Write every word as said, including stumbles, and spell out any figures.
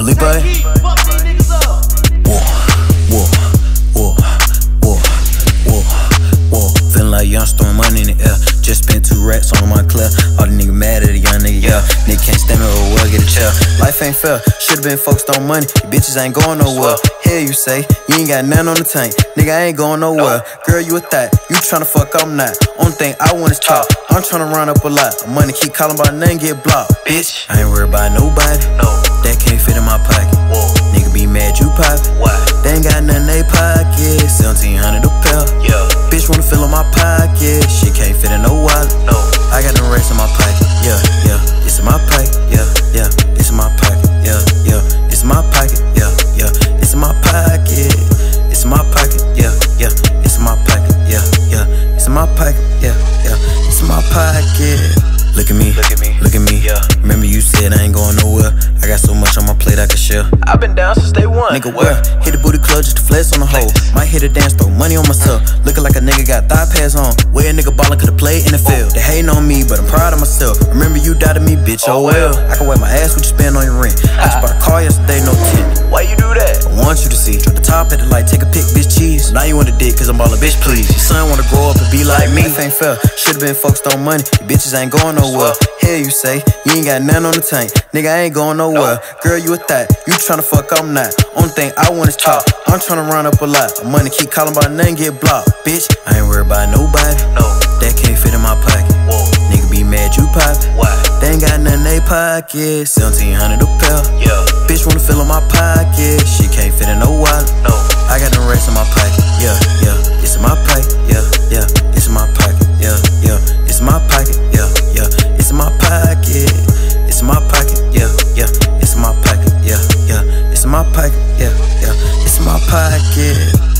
believe it? Whoa, whoa, whoa, whoa, whoa, whoa. Feeling like young, throwing money in the air. Just spent two racks on my clear. All the niggas mad at a young nigga, yeah. Nigga can't stand me, oh well, get a chair. Life ain't fair, should've been focused on money. You bitches ain't going nowhere. Hell, you say, you ain't got nothing on the tank. Nigga, I ain't going nowhere. Girl, you a thot, you tryna fuck, I'm not. Only thing I want is talk. I'm tryna run up a lot. Money keep calling about nothing, get blocked. Bitch, I ain't worried about nobody. No, that can't fit in my pocket. Whoa. Nigga be mad, you poppin'. Why? They ain't got nothing in they pocket. seventeen hundred a pair. Yeah. Bitch wanna fill in my pocket. Shit can't fit in no wallet. No. I got them racks in my pocket. Yeah, yeah. It's in my pocket. Yeah, yeah. It's in my pocket. Yeah, yeah. It's in my pocket. Yeah, yeah. It's in my pocket. It's in my pocket. Yeah, yeah. It's in my pocket. Yeah, yeah. It's in my pocket. Yeah, yeah. It's in my pocket. Look at me, look at me, look at me. Yeah. Remember you said I ain't going nowhere. I got so much on my plate I can share. I've been down since day one. Nigga, where? Hit the booty club just to flex on the hoe. Might hit a dance, throw money on myself. Looking like a nigga got thigh pads on. Where a nigga ballin' could've played in the field. They hating on me, but I'm proud of myself. Remember you doubted me, bitch, oh well. I can wipe my ass what you spend on your rent. I just bought a car yesterday, no tent. Why you do that? I want you to see. Drop the top at the light, take a pic, bitch, cheese. Now you want a dick, cause I'm ballin', bitch, please. Your son wanna grow up and be like me. Life ain't fair, should've been focused on money. You bitches ain't going nowhere. Hell, you say, you ain't got nothing on the tank. Nigga, I ain't going nowhere. Girl, you a thot, you tryna fuck, I'm not. Only thing I want is talk. I'm tryna run up a lot. Money keep calling about nothing, get blocked. Bitch, I ain't worried about nobody. No, that can't fit in my pocket. Whoa. Nigga be mad, you poppin'. Why? They ain't got nothing in they pocket. seventeen hundred a pair. Yeah. Bitch wanna fill in my pocket. Shit can't fit in no wallet. No. I got them racks in my pocket. Yeah, yeah. It's in my pocket. Yeah, yeah. It's in my pocket. Yeah, yeah. It's in my pocket. Yeah, yeah. It's in my pocket. It's in my pocket. Yeah, yeah. It's in my pocket. Yeah, yeah. It's in my pocket. Yeah, yeah. It's in my pocket.